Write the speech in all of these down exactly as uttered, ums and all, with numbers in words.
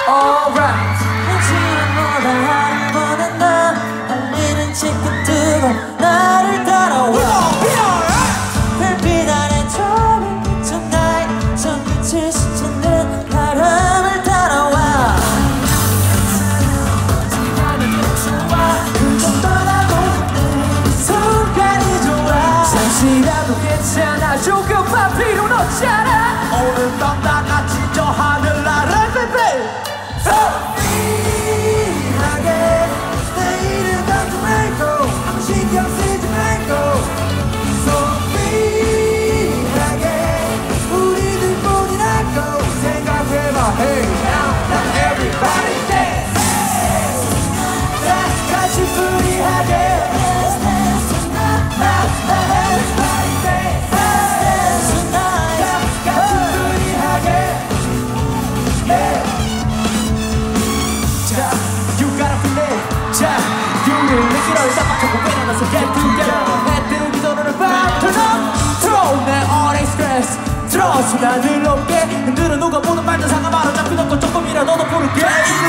Alright. 하지만 너다 하는 거는 난 달리는 지금 뜨거 나를 따라와 별빛 아래 저를 비춘 나의 손끝을 스치는 바람을 따라와 그저 떠나고 싶은 순간이 좋아 잠시라도 괜찮아 조금만 필요는 없잖아 오늘 밤 다 같이 저 하늘 아래 baby 소리하게 내일은 걱정 말고 아무 신경 쓰지 말고 소리하게 우리들뿐이라고 생각해봐 hey now now everybody dance 다 같이 뿌리하게 everybody dance 다 같이 뿌리하게 yeah 자 you gotta feel it 자 우리를 느끼러 일단 맞춰고 빼나가서 get together 해 뜨기 전에는 밤 turn up throw 내 all day stress throw 시간을 높게 흔들어 누가 보는 말도 상관말아 잡히는 것 조금이라도 더 부를게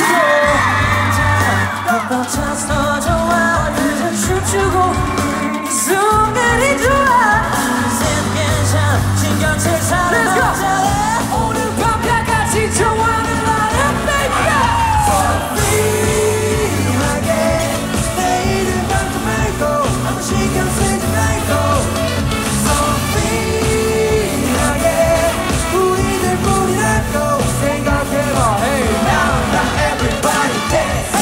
뻗쳐서 좋아 그저 춤추고 이 순간이 좋아 이젠 괜찮아 신경 쓸 사람 없잖아 오늘 밤 다 같이 좋아하는 나를 baby 소리하게 내일은 걱정 말고 아무 신경 쓰지 말고 소리하게 우리들뿐이라고 생각해봐 hey now now everybody dance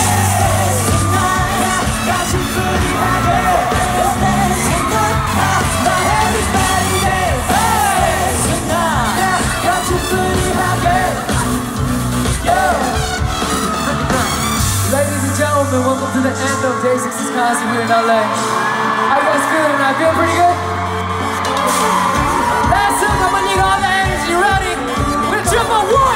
같이 뿌리하게 everybody dance 같이 뿌리하게 yeah Ladies and gentlemen, welcome to the end of Day six's concert here in L A. How you guys feeling tonight? Feeling pretty good? Last song, I'm gonna need all the energy. You ready? We're gonna jump on one.